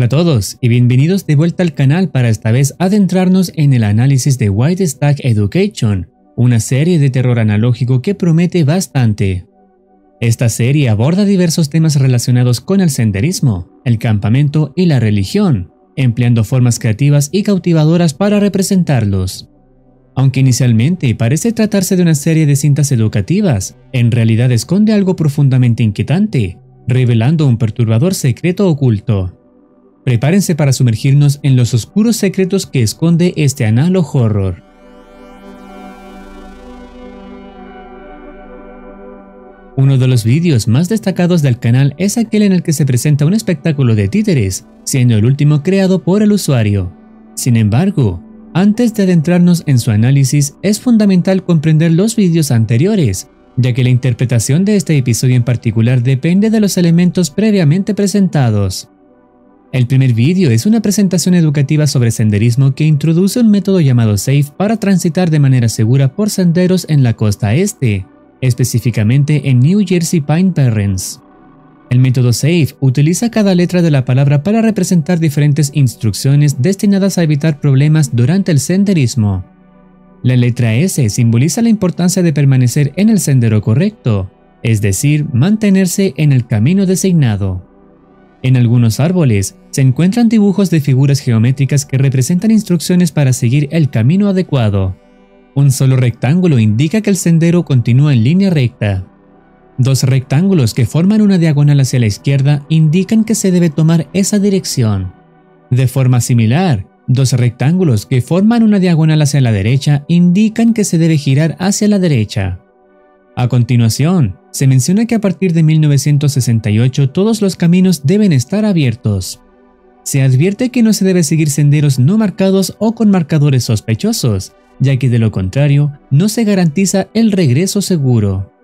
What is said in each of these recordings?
Hola a todos y bienvenidos de vuelta al canal para esta vez adentrarnos en el análisis de White Stag Education, una serie de terror analógico que promete bastante. Esta serie aborda diversos temas relacionados con el senderismo, el campamento y la religión, empleando formas creativas y cautivadoras para representarlos. Aunque inicialmente parece tratarse de una serie de cintas educativas, en realidad esconde algo profundamente inquietante, revelando un perturbador secreto oculto. Prepárense para sumergirnos en los oscuros secretos que esconde este analo horror. Uno de los vídeos más destacados del canal es aquel en el que se presenta un espectáculo de títeres, siendo el último creado por el usuario. Sin embargo, antes de adentrarnos en su análisis, es fundamental comprender los vídeos anteriores, ya que la interpretación de este episodio en particular depende de los elementos previamente presentados. El primer vídeo es una presentación educativa sobre senderismo que introduce un método llamado SAFE para transitar de manera segura por senderos en la costa este, específicamente en New Jersey Pine Barrens. El método SAFE utiliza cada letra de la palabra para representar diferentes instrucciones destinadas a evitar problemas durante el senderismo. La letra S simboliza la importancia de permanecer en el sendero correcto, es decir, mantenerse en el camino designado. En algunos árboles se encuentran dibujos de figuras geométricas que representan instrucciones para seguir el camino adecuado. Un solo rectángulo indica que el sendero continúa en línea recta. Dos rectángulos que forman una diagonal hacia la izquierda indican que se debe tomar esa dirección. De forma similar, dos rectángulos que forman una diagonal hacia la derecha indican que se debe girar hacia la derecha. A continuación, se menciona que a partir de 1968 todos los caminos deben estar abiertos. Se advierte que no se debe seguir senderos no marcados o con marcadores sospechosos, ya que de lo contrario no se garantiza el regreso seguro.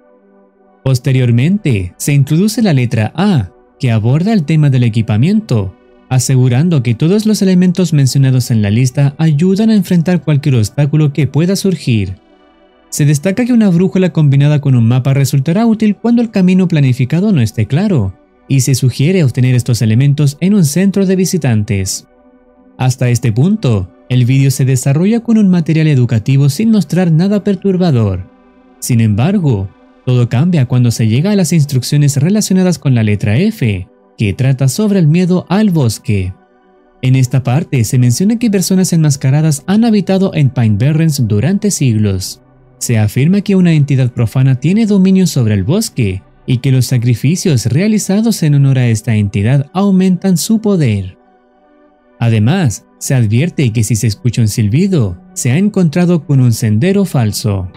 Posteriormente, se introduce la letra A, que aborda el tema del equipamiento, asegurando que todos los elementos mencionados en la lista ayudan a enfrentar cualquier obstáculo que pueda surgir. Se destaca que una brújula combinada con un mapa resultará útil cuando el camino planificado no esté claro, y se sugiere obtener estos elementos en un centro de visitantes. Hasta este punto, el vídeo se desarrolla con un material educativo sin mostrar nada perturbador. Sin embargo, todo cambia cuando se llega a las instrucciones relacionadas con la letra F, que trata sobre el miedo al bosque. En esta parte se menciona que personas enmascaradas han habitado en Pine Barrens durante siglos. Se afirma que una entidad profana tiene dominio sobre el bosque y que los sacrificios realizados en honor a esta entidad aumentan su poder. Además, se advierte que si se escucha un silbido, se ha encontrado con un sendero falso.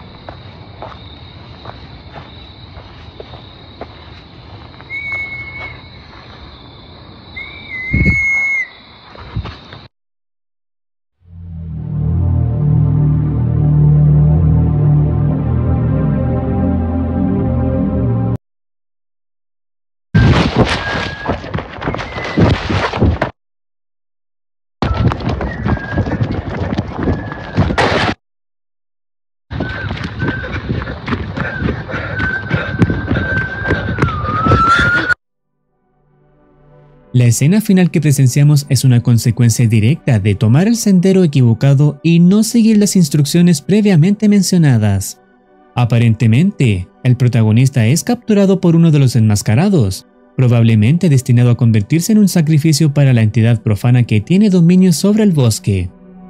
La escena final que presenciamos es una consecuencia directa de tomar el sendero equivocado y no seguir las instrucciones previamente mencionadas. Aparentemente, el protagonista es capturado por uno de los enmascarados, probablemente destinado a convertirse en un sacrificio para la entidad profana que tiene dominio sobre el bosque.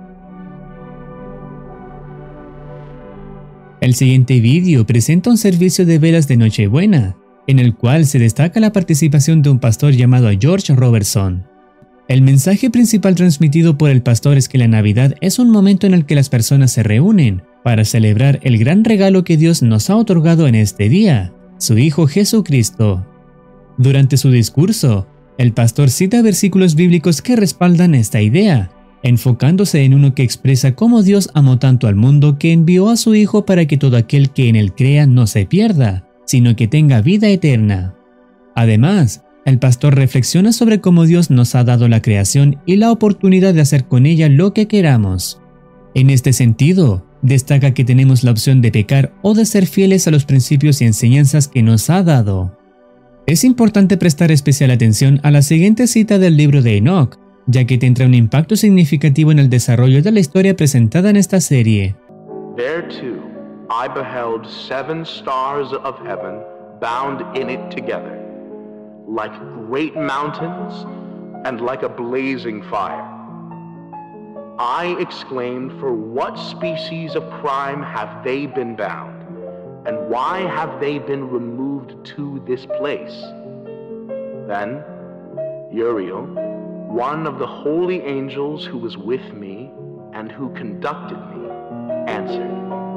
El siguiente vídeo presenta un servicio de velas de Nochebuena, en el cual se destaca la participación de un pastor llamado George Robertson. El mensaje principal transmitido por el pastor es que la Navidad es un momento en el que las personas se reúnen para celebrar el gran regalo que Dios nos ha otorgado en este día, su Hijo Jesucristo. Durante su discurso, el pastor cita versículos bíblicos que respaldan esta idea, enfocándose en uno que expresa cómo Dios amó tanto al mundo que envió a su Hijo para que todo aquel que en él crea no se pierda, sino que tenga vida eterna. Además, el pastor reflexiona sobre cómo Dios nos ha dado la creación y la oportunidad de hacer con ella lo que queramos. En este sentido, destaca que tenemos la opción de pecar o de ser fieles a los principios y enseñanzas que nos ha dado. Es importante prestar especial atención a la siguiente cita del libro de Enoch, ya que tendrá un impacto significativo en el desarrollo de la historia presentada en esta serie. There too, I beheld 7 stars of heaven bound in it together, like great mountains and like a blazing fire. I exclaimed, for what species of crime have they been bound, and why have they been removed to this place? Then Uriel, one of the holy angels who was with me and who conducted me, answered,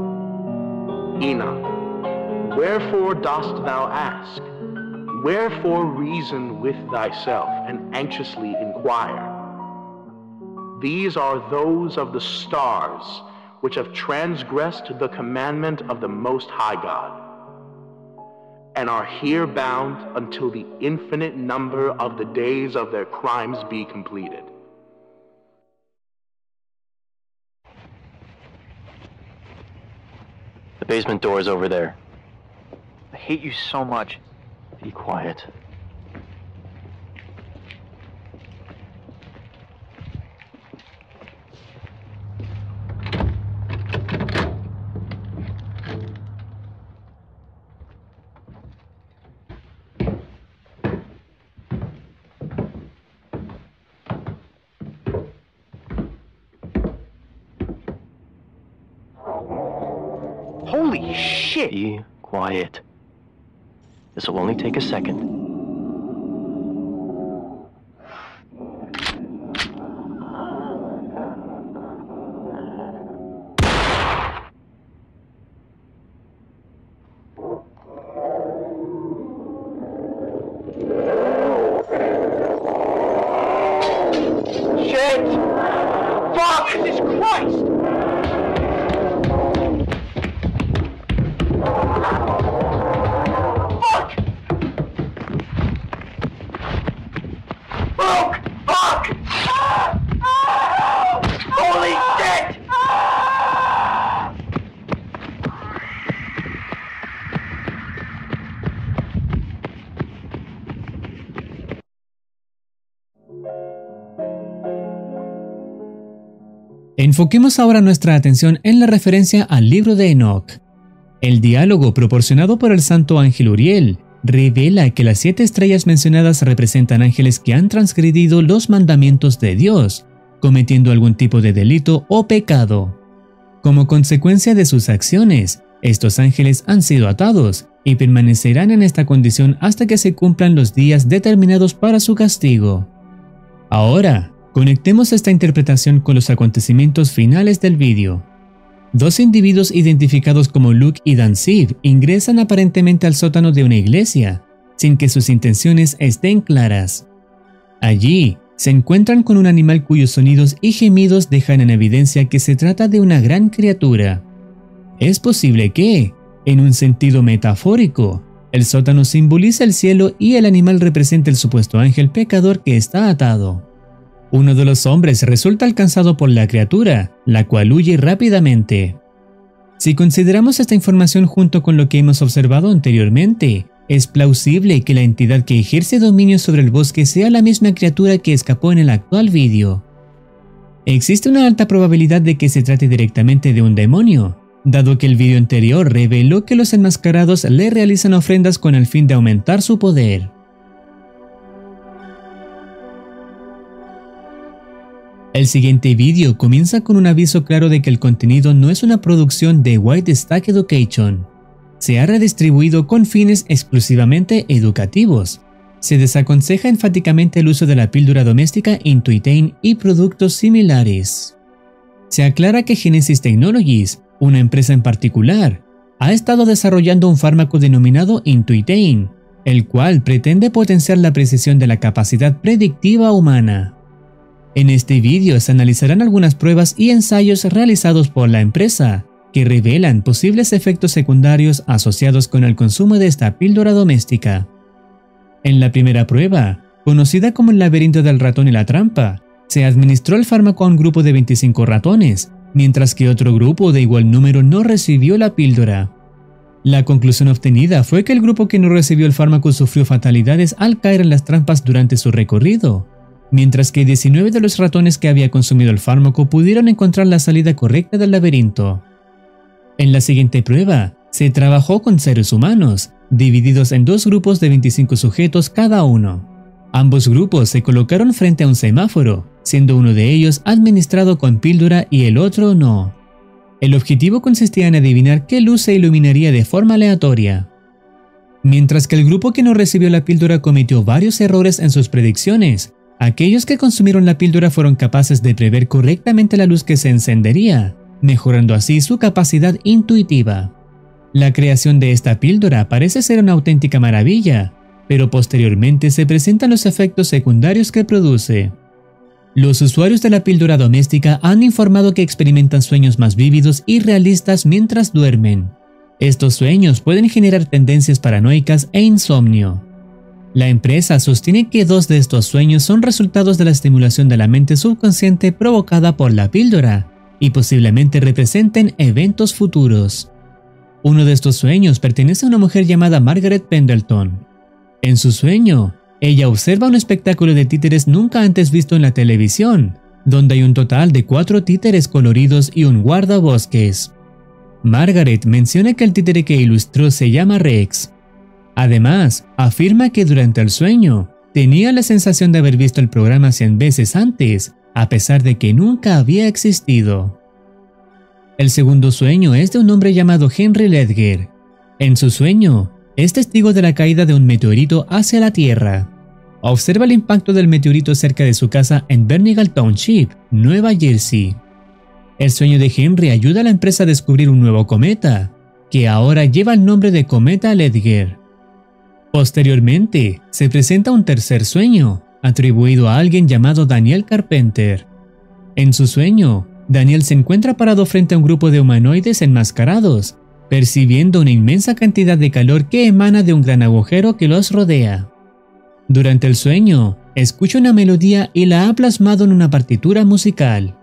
Enoch, wherefore dost thou ask? Wherefore reason with thyself and anxiously inquire? These are those of the stars which have transgressed the commandment of the Most High God, and are here bound until the infinite number of the days of their crimes be completed. The basement door is over there. I hate you so much. Be quiet. Holy shit! Be quiet. This will only take a second. Shit! Fuck! Jesus Christ! Fuck! Fuck! Fuck! Holy shit! Enfoquemos ahora nuestra atención en la referencia al libro de Enoch. El diálogo proporcionado por el santo ángel Uriel revela que las 7 estrellas mencionadas representan ángeles que han transgredido los mandamientos de Dios, cometiendo algún tipo de delito o pecado. Como consecuencia de sus acciones, estos ángeles han sido atados y permanecerán en esta condición hasta que se cumplan los días determinados para su castigo. Ahora, conectemos esta interpretación con los acontecimientos finales del vídeo. 2 individuos identificados como Luke y Dan Ziv ingresan aparentemente al sótano de una iglesia, sin que sus intenciones estén claras. Allí, se encuentran con un animal cuyos sonidos y gemidos dejan en evidencia que se trata de una gran criatura. Es posible que, en un sentido metafórico, el sótano simboliza el cielo y el animal representa el supuesto ángel pecador que está atado. Uno de los hombres resulta alcanzado por la criatura, la cual huye rápidamente. Si consideramos esta información junto con lo que hemos observado anteriormente, es plausible que la entidad que ejerce dominio sobre el bosque sea la misma criatura que escapó en el actual vídeo. Existe una alta probabilidad de que se trate directamente de un demonio, dado que el vídeo anterior reveló que los enmascarados le realizan ofrendas con el fin de aumentar su poder. El siguiente vídeo comienza con un aviso claro de que el contenido no es una producción de White Stack Education. Se ha redistribuido con fines exclusivamente educativos. Se desaconseja enfáticamente el uso de la píldora doméstica Intuitain y productos similares. Se aclara que Genesis Technologies, una empresa en particular, ha estado desarrollando un fármaco denominado Intuitain, el cual pretende potenciar la precisión de la capacidad predictiva humana. En este vídeo se analizarán algunas pruebas y ensayos realizados por la empresa, que revelan posibles efectos secundarios asociados con el consumo de esta píldora doméstica. En la primera prueba, conocida como el laberinto del ratón y la trampa, se administró el fármaco a un grupo de 25 ratones, mientras que otro grupo de igual número no recibió la píldora. La conclusión obtenida fue que el grupo que no recibió el fármaco sufrió fatalidades al caer en las trampas durante su recorrido, mientras que 19 de los ratones que había consumido el fármaco pudieron encontrar la salida correcta del laberinto. En la siguiente prueba, se trabajó con seres humanos, divididos en dos grupos de 25 sujetos cada uno. Ambos grupos se colocaron frente a un semáforo, siendo uno de ellos administrado con píldora y el otro no. El objetivo consistía en adivinar qué luz se iluminaría de forma aleatoria. Mientras que el grupo que no recibió la píldora cometió varios errores en sus predicciones, aquellos que consumieron la píldora fueron capaces de prever correctamente la luz que se encendería, mejorando así su capacidad intuitiva. La creación de esta píldora parece ser una auténtica maravilla, pero posteriormente se presentan los efectos secundarios que produce. Los usuarios de la píldora doméstica han informado que experimentan sueños más vívidos y realistas mientras duermen. Estos sueños pueden generar tendencias paranoicas e insomnio. La empresa sostiene que 2 de estos sueños son resultados de la estimulación de la mente subconsciente provocada por la píldora y posiblemente representen eventos futuros. Uno de estos sueños pertenece a una mujer llamada Margaret Pendleton. En su sueño, ella observa un espectáculo de títeres nunca antes visto en la televisión, donde hay un total de 4 títeres coloridos y un guardabosques. Margaret menciona que el títere que ilustró se llama Rex. Además, afirma que durante el sueño tenía la sensación de haber visto el programa 100 veces antes, a pesar de que nunca había existido. El segundo sueño es de un hombre llamado Henry Ledger. En su sueño, es testigo de la caída de un meteorito hacia la Tierra. Observa el impacto del meteorito cerca de su casa en Bernigal Township, Nueva Jersey. El sueño de Henry ayuda a la empresa a descubrir un nuevo cometa, que ahora lleva el nombre de Cometa Ledger. Posteriormente, se presenta un tercer sueño, atribuido a alguien llamado Daniel Carpenter. En su sueño, Daniel se encuentra parado frente a un grupo de humanoides enmascarados, percibiendo una inmensa cantidad de calor que emana de un gran agujero que los rodea. Durante el sueño, escucha una melodía y la ha plasmado en una partitura musical.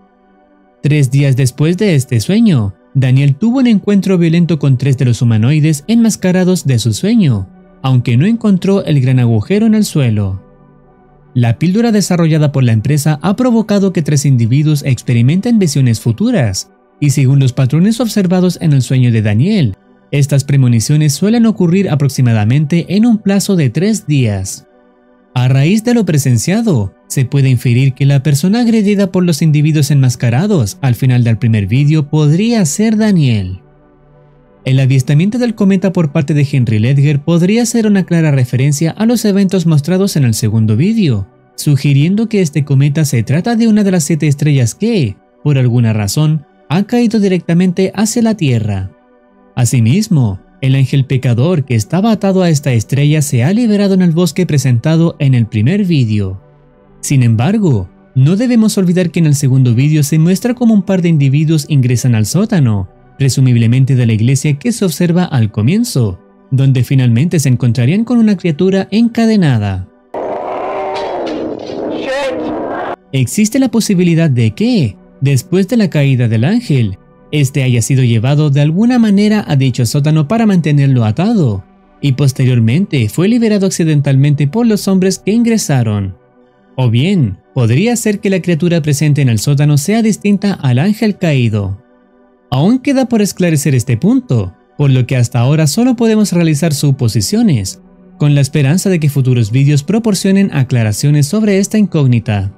3 días después de este sueño, Daniel tuvo un encuentro violento con 3 de los humanoides enmascarados de su sueño, aunque no encontró el gran agujero en el suelo. La píldora desarrollada por la empresa ha provocado que 3 individuos experimenten visiones futuras, y según los patrones observados en el sueño de Daniel, estas premoniciones suelen ocurrir aproximadamente en un plazo de 3 días. A raíz de lo presenciado, se puede inferir que la persona agredida por los individuos enmascarados al final del primer vídeo podría ser Daniel. El avistamiento del cometa por parte de Henry Ledger podría ser una clara referencia a los eventos mostrados en el segundo vídeo, sugiriendo que este cometa se trata de una de las 7 estrellas que, por alguna razón, ha caído directamente hacia la Tierra. Asimismo, el ángel pecador que estaba atado a esta estrella se ha liberado en el bosque presentado en el primer vídeo. Sin embargo, no debemos olvidar que en el segundo vídeo se muestra cómo un par de individuos ingresan al sótano, presumiblemente de la iglesia que se observa al comienzo, donde finalmente se encontrarían con una criatura encadenada. Existe la posibilidad de que, después de la caída del ángel, este haya sido llevado de alguna manera a dicho sótano para mantenerlo atado, y posteriormente fue liberado accidentalmente por los hombres que ingresaron. O bien, podría ser que la criatura presente en el sótano sea distinta al ángel caído. Aún queda por esclarecer este punto, por lo que hasta ahora solo podemos realizar suposiciones, con la esperanza de que futuros vídeos proporcionen aclaraciones sobre esta incógnita.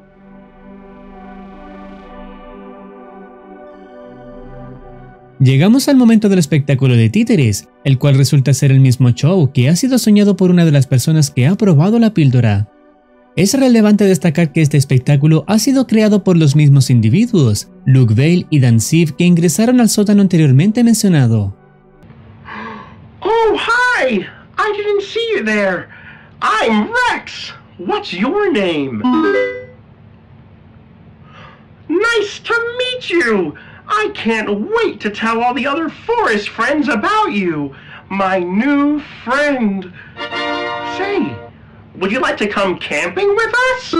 Llegamos al momento del espectáculo de títeres, el cual resulta ser el mismo show que ha sido soñado por una de las personas que ha probado la píldora. Es relevante destacar que este espectáculo ha sido creado por los mismos individuos, Luke Vale y Dan Siv, que ingresaron al sótano anteriormente mencionado. Oh, hi! I didn't see you there. I'm Rex. What's your name? Nice to meet you. I can't wait to tell all the other forest friends about you. My new friend. Say, would you like to come camping with us?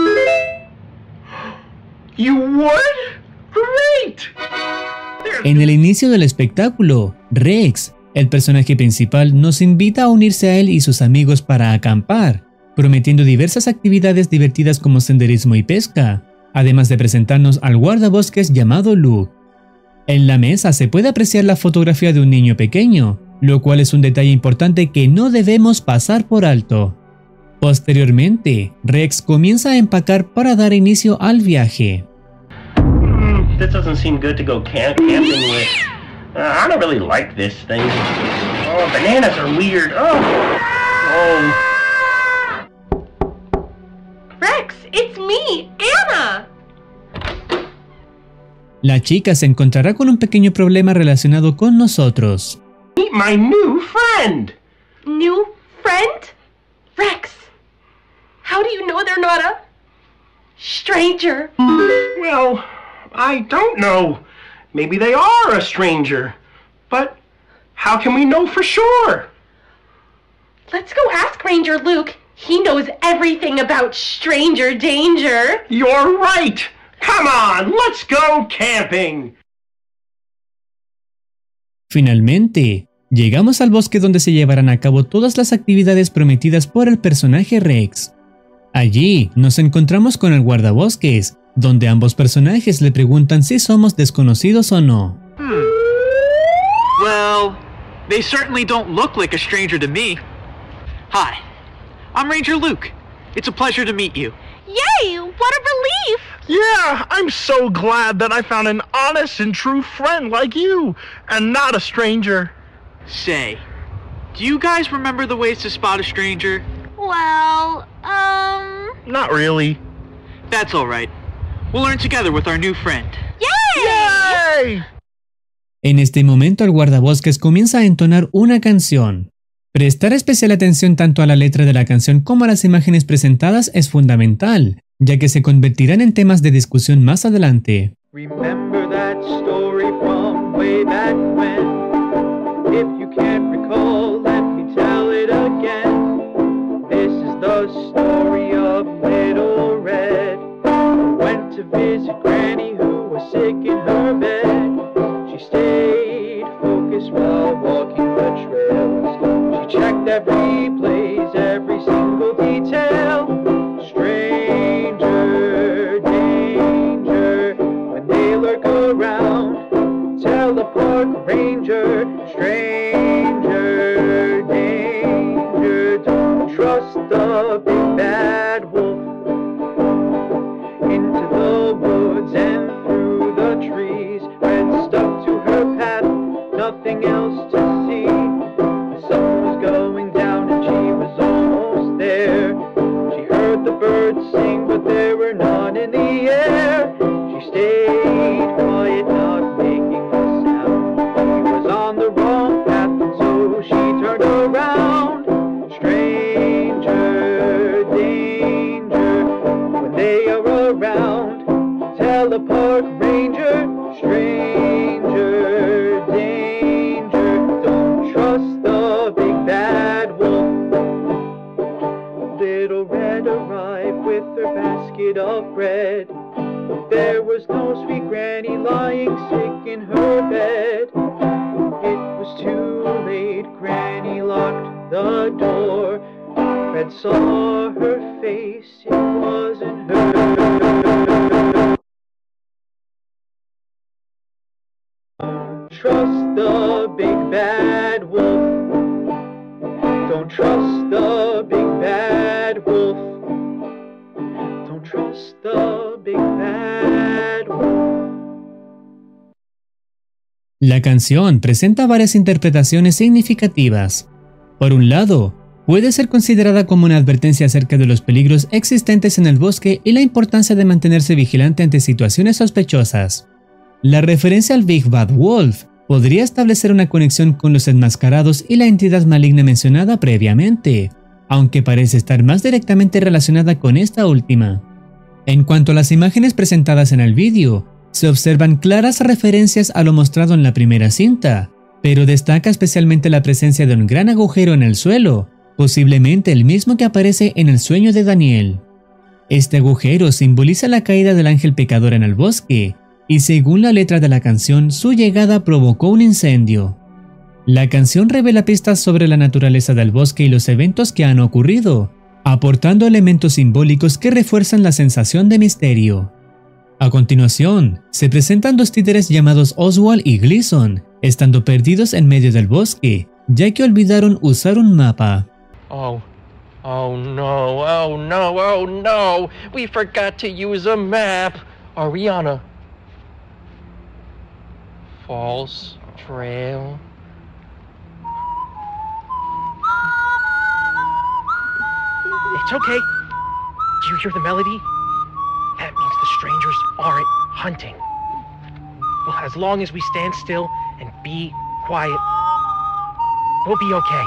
You would? Great! En el inicio del espectáculo, Rex, el personaje principal, nos invita a unirse a él y sus amigos para acampar, prometiendo diversas actividades divertidas como senderismo y pesca, además de presentarnos al guardabosques llamado Luke. En la mesa se puede apreciar la fotografía de un niño pequeño, lo cual es un detalle importante que no debemos pasar por alto. Posteriormente, Rex comienza a empacar para dar inicio al viaje. This doesn't seem good to go camping with. I don't really like this thing. Oh, bananas are weird. Oh. Rex, it's me, Anna! La chica se encontrará con un pequeño problema relacionado con nosotros. Meet my new friend! New friend? Rex, how do you know they're not a stranger? Well, I don't know. Maybe they are a stranger. But how can we know for sure? Let's go ask Ranger Luke. He knows everything about stranger danger. You're right! Come on, let's go camping! Finalmente, llegamos al bosque donde se llevarán a cabo todas las actividades prometidas por el personaje Rex. Allí nos encontramos con el guardabosques, donde ambos personajes le preguntan si somos desconocidos o no. Well, they certainly don't look like a stranger to me. Hi, I'm Ranger Luke. It's a pleasure to meet you. Yay! What a relief! Yeah, I'm so glad that I found an honest and true friend like you, and not a stranger. Say, do you guys remember the ways to spot a stranger? Well, Not really. That's alright. We'll learn together with our new friend. Yay! Yay! En este momento el guardabosques comienza a entonar una canción. Prestar especial atención tanto a la letra de la canción como a las imágenes presentadas es fundamental, ya que se convertirán en temas de discusión más adelante. Remember that story from way back when? If you can't recall, let me tell it again. This is the story of Little Red, who went to visit Granny who was sick in her bed. She stayed focused while walking the trails. She checked every place, every single detail. Stranger danger, when they lurk around, tell the park ranger. Stranger danger, don't trust the big bad wolf. Into the woods and through the trees, Red stuck to her path, nothing else to see. The sun was going down and she was almost there. She heard the birds sing, but there were none in the air. She stayed quiet, not making a sound. She was on the wrong path, and so she turned around. Stranger danger, when they are around, tell the park ranger. Stranger danger, don't trust the big bad wolf. Little Red arrived with her basket of bread. There was no sweet Granny lying sick in her bed. It was too late, Granny locked the door. Red saw her face, it wasn't her. Don't trust the big bad wolf. Don't trust the big bad wolf. Don't trust the big bad wolf. La canción presenta varias interpretaciones significativas. Por un lado, puede ser considerada como una advertencia acerca de los peligros existentes en el bosque y la importancia de mantenerse vigilante ante situaciones sospechosas. La referencia al Big Bad Wolf podría establecer una conexión con los enmascarados y la entidad maligna mencionada previamente, aunque parece estar más directamente relacionada con esta última. En cuanto a las imágenes presentadas en el vídeo, se observan claras referencias a lo mostrado en la primera cinta, pero destaca especialmente la presencia de un gran agujero en el suelo, posiblemente el mismo que aparece en el sueño de Daniel. Este agujero simboliza la caída del ángel pecador en el bosque, y según la letra de la canción, su llegada provocó un incendio. La canción revela pistas sobre la naturaleza del bosque y los eventos que han ocurrido, aportando elementos simbólicos que refuerzan la sensación de misterio. A continuación, se presentan dos títeres llamados Oswald y Gleason, estando perdidos en medio del bosque, ya que olvidaron usar un mapa. Oh no, we forgot to use a map. Are we on a false trail? It's okay. Do you hear the melody? That means the strangers aren't hunting. Well, as long as we stand still and be quiet, we'll be okay.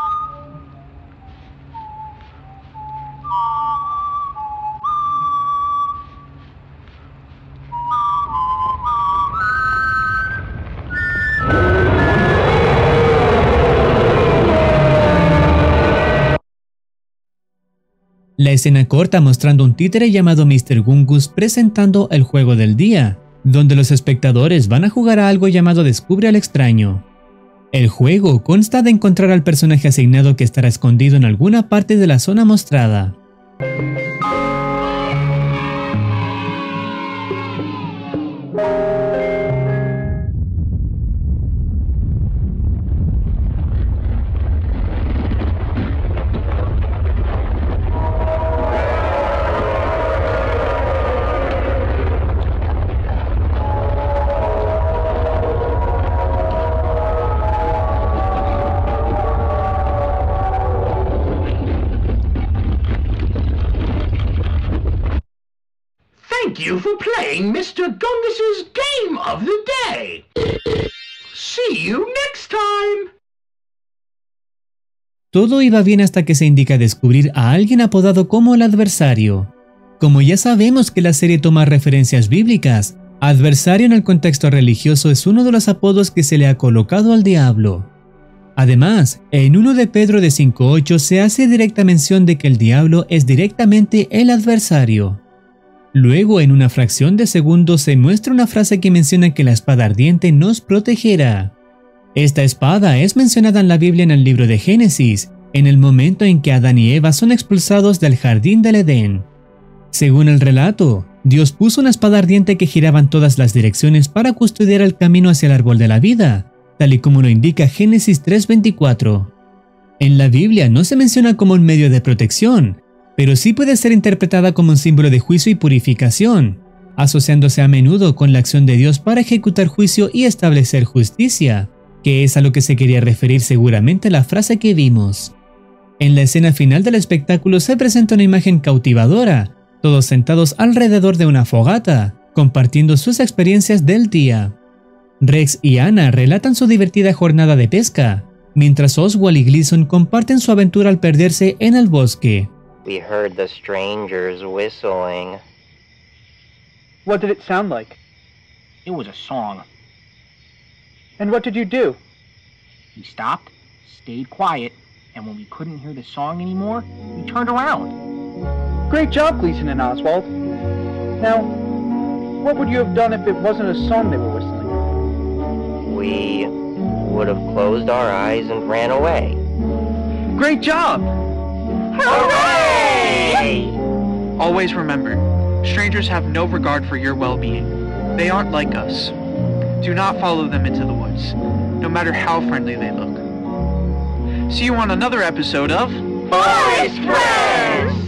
La escena corta mostrando un títere llamado Mr. Gungus presentando el juego del día, donde los espectadores van a jugar a algo llamado Descubre al extraño. El juego consta de encontrar al personaje asignado que estará escondido en alguna parte de la zona mostrada. Thank you for playing Mr. Gungus's game of the day. See you next time. Todo iba bien hasta que se indica descubrir a alguien apodado como el adversario. Como ya sabemos que la serie toma referencias bíblicas, adversario en el contexto religioso es uno de los apodos que se le ha colocado al diablo. Además, en 1 de Pedro de 5:8 se hace directa mención de que el diablo es directamente el adversario. Luego, en una fracción de segundo, se muestra una frase que menciona que la espada ardiente nos protegerá. Esta espada es mencionada en la Biblia en el libro de Génesis, en el momento en que Adán y Eva son expulsados del jardín del Edén. Según el relato, Dios puso una espada ardiente que giraba en todas las direcciones para custodiar el camino hacia el árbol de la vida, tal y como lo indica Génesis 3:24. En la Biblia no se menciona como un medio de protección, pero sí puede ser interpretada como un símbolo de juicio y purificación, asociándose a menudo con la acción de Dios para ejecutar juicio y establecer justicia, que es a lo que se quería referir seguramente la frase que vimos. En la escena final del espectáculo se presenta una imagen cautivadora, todos sentados alrededor de una fogata, compartiendo sus experiencias del día. Rex y Anna relatan su divertida jornada de pesca, mientras Oswald y Gleason comparten su aventura al perderse en el bosque. We heard the strangers whistling. What did it sound like? It was a song. And what did you do? We stopped, stayed quiet, and when we couldn't hear the song anymore, we turned around. Great job, Gleason and Oswald. Now, what would you have done if it wasn't a song they were whistling? We would have closed our eyes and ran away. Great job! Hooray! Always remember, strangers have no regard for your well-being. They aren't like us. Do not follow them into the woods, no matter how friendly they look. See you on another episode of Forest Friends!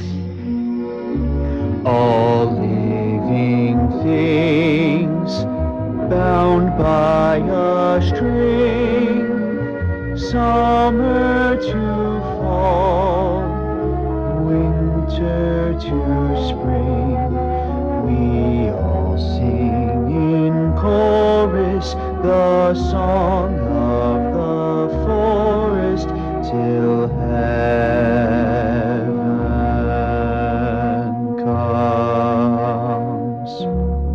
All living things bound by a string, summer to fall, winter to spring, we all sing in chorus the song of the forest till heaven comes.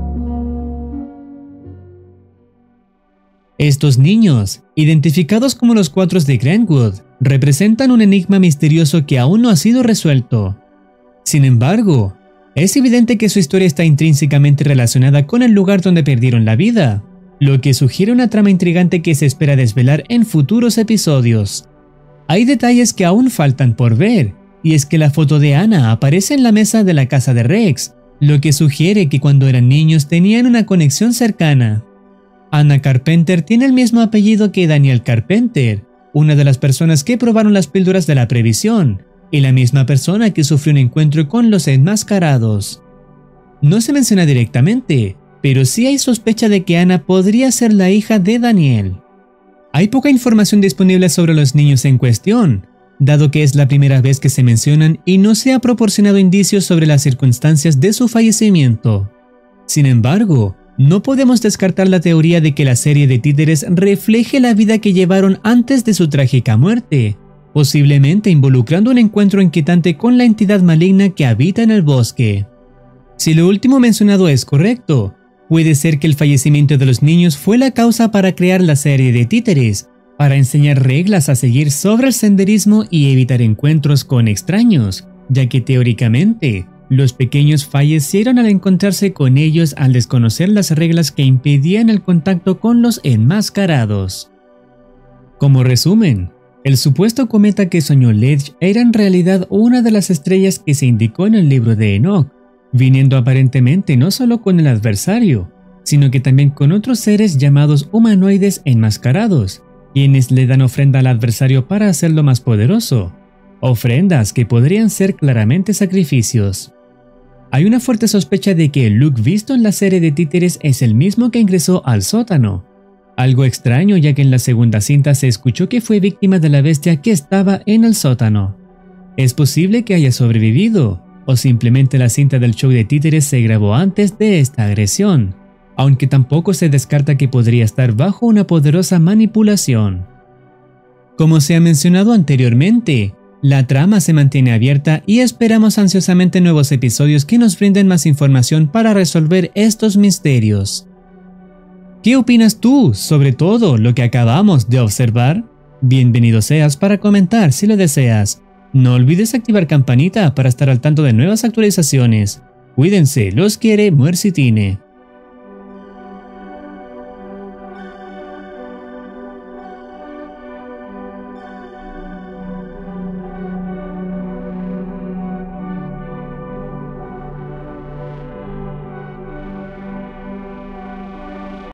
Estos niños, identificados como los Cuatro de Greenwood, representan un enigma misterioso que aún no ha sido resuelto. Sin embargo, es evidente que su historia está intrínsecamente relacionada con el lugar donde perdieron la vida, lo que sugiere una trama intrigante que se espera desvelar en futuros episodios. Hay detalles que aún faltan por ver, y es que la foto de Anna aparece en la mesa de la casa de Rex, lo que sugiere que cuando eran niños tenían una conexión cercana. Anna Carpenter tiene el mismo apellido que Daniel Carpenter, una de las personas que probaron las píldoras de la previsión, y la misma persona que sufrió un encuentro con los enmascarados. No se menciona directamente, pero sí hay sospecha de que Anna podría ser la hija de Daniel. Hay poca información disponible sobre los niños en cuestión, dado que es la primera vez que se mencionan y no se ha proporcionado indicios sobre las circunstancias de su fallecimiento. Sin embargo, no podemos descartar la teoría de que la serie de títeres refleje la vida que llevaron antes de su trágica muerte, posiblemente involucrando un encuentro inquietante con la entidad maligna que habita en el bosque. Si lo último mencionado es correcto, puede ser que el fallecimiento de los niños fue la causa para crear la serie de títeres, para enseñar reglas a seguir sobre el senderismo y evitar encuentros con extraños, ya que teóricamente, los pequeños fallecieron al encontrarse con ellos al desconocer las reglas que impedían el contacto con los enmascarados. Como resumen, el supuesto cometa que soñó Ledge era en realidad una de las estrellas que se indicó en el libro de Enoch, viniendo aparentemente no solo con el adversario, sino que también con otros seres llamados humanoides enmascarados, quienes le dan ofrenda al adversario para hacerlo más poderoso, ofrendas que podrían ser claramente sacrificios. Hay una fuerte sospecha de que el Luke visto en la serie de títeres es el mismo que ingresó al sótano, algo extraño ya que en la segunda cinta se escuchó que fue víctima de la bestia que estaba en el sótano. Es posible que haya sobrevivido, o simplemente la cinta del show de títeres se grabó antes de esta agresión, aunque tampoco se descarta que podría estar bajo una poderosa manipulación. Como se ha mencionado anteriormente, la trama se mantiene abierta y esperamos ansiosamente nuevos episodios que nos brinden más información para resolver estos misterios. ¿Qué opinas tú sobre todo lo que acabamos de observar? Bienvenido seas para comentar si lo deseas. No olvides activar campanita para estar al tanto de nuevas actualizaciones. Cuídense, los quiere Muercitine.